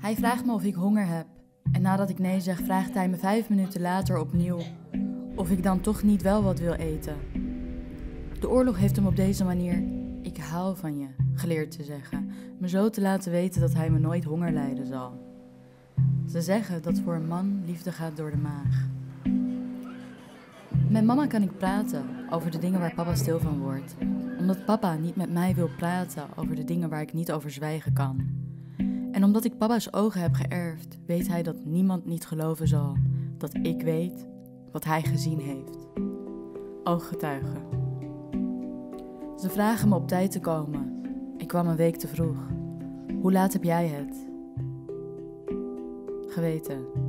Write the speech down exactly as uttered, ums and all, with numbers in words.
Hij vraagt me of ik honger heb. En nadat ik nee zeg, vraagt hij me vijf minuten later opnieuw of ik dan toch niet wel wat wil eten. De oorlog heeft hem op deze manier, ik hou van je, geleerd te zeggen. Me zo te laten weten dat hij me nooit honger lijden zal. Ze zeggen dat voor een man liefde gaat door de maag. Met mama kan ik praten over de dingen waar papa stil van wordt. Omdat papa niet met mij wil praten over de dingen waar ik niet over zwijgen kan. En omdat ik papa's ogen heb geërfd, weet hij dat niemand niet geloven zal dat ik weet wat hij gezien heeft. Ooggetuigen. Ze vragen me op tijd te komen. Ik kwam een week te vroeg. Hoe laat heb jij het? Geweten.